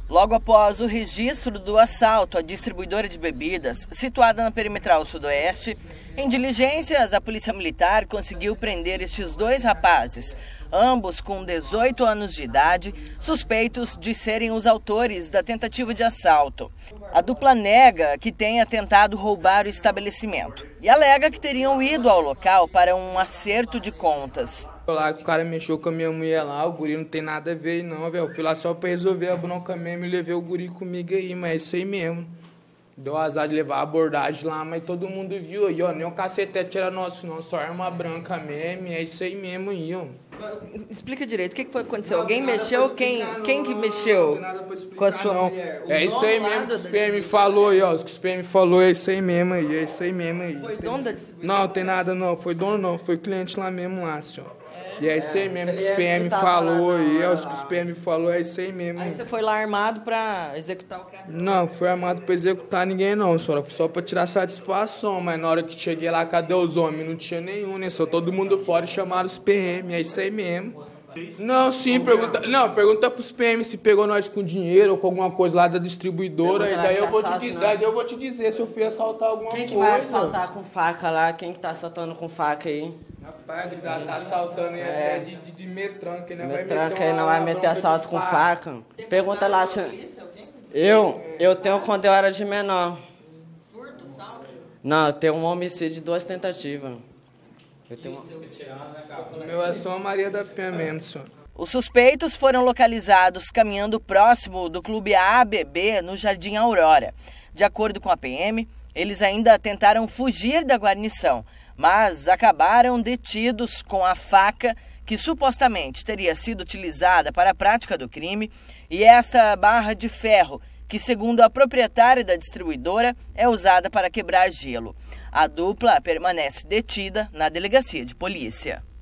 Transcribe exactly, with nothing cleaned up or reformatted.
Logo após o registro do assalto à distribuidora de bebidas, situada na perimetral sudoeste, em diligências, a Polícia Militar conseguiu prender estes dois rapazes, ambos com dezoito anos de idade, suspeitos de serem os autores da tentativa de assalto. A dupla nega que tenha tentado roubar o estabelecimento e alega que teriam ido ao local para um acerto de contas. Lá que o cara mexeu com a minha mulher lá, o guri não tem nada a ver não, velho. Eu fui lá só pra resolver a bronca mesmo e levei o guri comigo aí, mas é isso aí mesmo. Deu azar de levar a abordagem lá, mas todo mundo viu aí, ó. Nem o cacetete era nosso não, só arma branca mesmo, é isso aí mesmo aí, ó. Explica direito, o que foi que aconteceu? Alguém mexeu? Quem, quem que mexeu com a sua mulher? É isso aí mesmo que os P M falou aí, ó. Os que os P M falou é isso aí mesmo aí, é isso aí mesmo aí. Foi dono da distribuidora? Não, tem nada não, foi dono não, foi cliente lá mesmo lá, senhor. E é isso aí mesmo que os P M falou aí, é os que os P M falou, é isso aí mesmo. Aí você foi lá armado pra executar o que? Não, foi armado pra executar ninguém não, senhora. Foi só pra tirar satisfação, mas na hora que cheguei lá, cadê os homens? Não tinha nenhum, né? Só todo mundo fora e chamaram os P M, é isso aí mesmo. Não, sim, pergunta, não, pergunta pros P M se pegou nós com dinheiro ou com alguma coisa lá da distribuidora, e daí eu, vou te, daí eu vou te dizer se eu fui assaltar alguma coisa. Quem que vai assaltar com faca lá? Quem que tá assaltando com faca aí? Rapaz, já tá assaltando é. de, de, de metranca, né? Metranca aí não vai meter assalto com faca. Pergunta lá se... Eu? Eu tenho quando eu era de menor. Furto, salto? Não, eu tenho um homicídio e duas tentativas. Eu tenho... O meu é só a Maria da Penha mesmo, senhor. Os suspeitos foram localizados caminhando próximo do clube A B B no Jardim Aurora. De acordo com a P M, eles ainda tentaram fugir da guarnição, mas acabaram detidos com a faca que supostamente teria sido utilizada para a prática do crime e esta barra de ferro que, segundo a proprietária da distribuidora, é usada para quebrar gelo. A dupla permanece detida na delegacia de polícia.